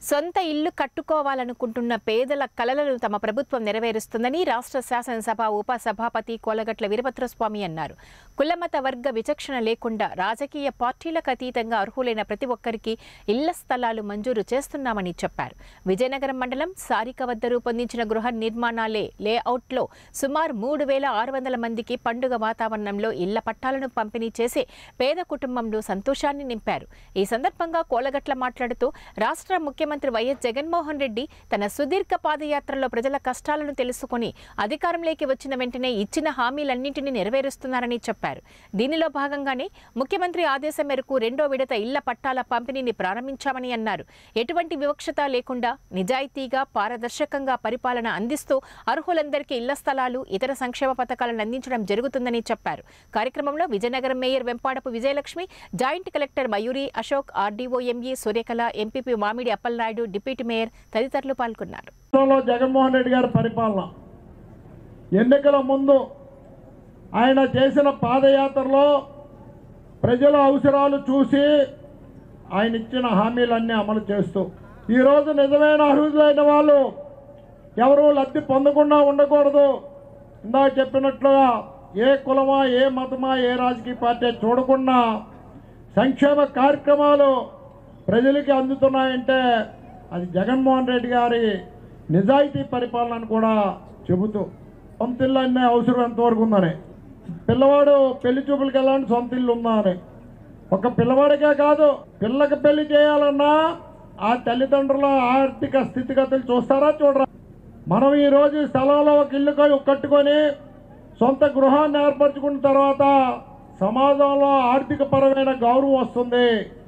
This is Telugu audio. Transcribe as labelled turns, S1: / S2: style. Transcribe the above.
S1: సొంత ఇల్లు కట్టుకోవాలనుకుంటున్న పేదల కలలను తమ ప్రభుత్వం నెరవేరుస్తుందని రాష్ట్ర శాసనసభ ఉపసభాపతి కోలగట్ల వీరభద్రస్వామి అన్నారు. కులమత వర్గ విచక్షణ లేకుండా రాజకీయ పార్టీలకు అతీతంగా అర్హులైన ప్రతి ఒక్కరికి ఇళ్ల స్థలాలు మంజూరు చేస్తున్నామని చెప్పారు. విజయనగరం మండలం సారిక వద్ద రూపొందించిన గృహ నిర్మాణాలే లేఅవుట్లో సుమారు 3,600 మందికి పండుగ వాతావరణంలో ఇళ్ల పట్టాలను పంపిణీ చేసి పేద కుటుంబంలో సంతోషాన్ని నింపారు. ఈ సందర్భంగా కోలగట్ల మాట్లాడుతూ రాష్ట్ర ముఖ్యమంత్రి వైఎస్ జగన్మోహన్ రెడ్డి తన సుదీర్ఘ పాదయాత్రలో ప్రజల కష్టాలను తెలుసుకుని అధికారంలోకి వచ్చిన వెంటనే ఇచ్చిన హామీలన్నింటినీ నెరవేరుస్తున్నారని చెప్పారు. దీనిలో భాగంగానే ముఖ్యమంత్రి ఆదేశం మేరకు 2వ విడత ఇళ్ల పట్టాల పంపిణీని ప్రారంభించామని అన్నారు. ఎటువంటి వివక్షత లేకుండా నిజాయితీగా పారదర్శకంగా పరిపాలన అందిస్తూ అర్హులందరికీ ఇళ్ల స్థలాలు ఇతర సంక్షేమ పథకాలను అందించడం జరుగుతుందని చెప్పారు. కార్యక్రమంలో Vizianagaram mayor Vempadapu Vijayalakshmi, joint collector Mayuri, Ashok, RDO ME Suryakala, MPP Mamidi Appalanaidu, deputy mayor తదితరులు పాల్గొన్నారు.
S2: జగన్మోహన్ రెడ్డి గారి పరిపాలన ఎన్నికల ముందు ఆయన చేసిన పాదయాత్రలో ప్రజల అవసరాలు చూసి ఆయన ఇచ్చిన హామీలన్నీ అమలు చేస్తూ ఈరోజు నిజమైన అర్హులైన వాళ్ళు ఎవరూ లబ్ధి పొందకుండా ఉండకూడదు. ఇందాక చెప్పినట్లుగా ఏ కులమా, ఏ మతమా, ఏ రాజకీయ పార్టీ చూడకుండా సంక్షేమ కార్యక్రమాలు ప్రజలకి అందుతున్నాయంటే అది జగన్మోహన్ రెడ్డి గారి నిజాయితీ పరిపాలనను కూడా చెబుతూ సొంత ఇల్లు అనే అవసరం ఎంతవరకు ఉందని, పిల్లవాడు పెళ్లి చూపులకి వెళ్ళాలని సొంత ఇల్లు ఉందా అని, ఒక పిల్లవాడికే కాదు పిల్లకి పెళ్లి చేయాలన్నా ఆ తల్లిదండ్రుల ఆర్థిక స్థితిగతులు చూస్తారా చూడరా. మనం ఈరోజు స్థలంలో ఒక ఇల్లు కట్టుకొని సొంత గృహాన్ని ఏర్పరచుకున్న తర్వాత సమాజంలో ఆర్థిక పరమైన గౌరవం వస్తుంది.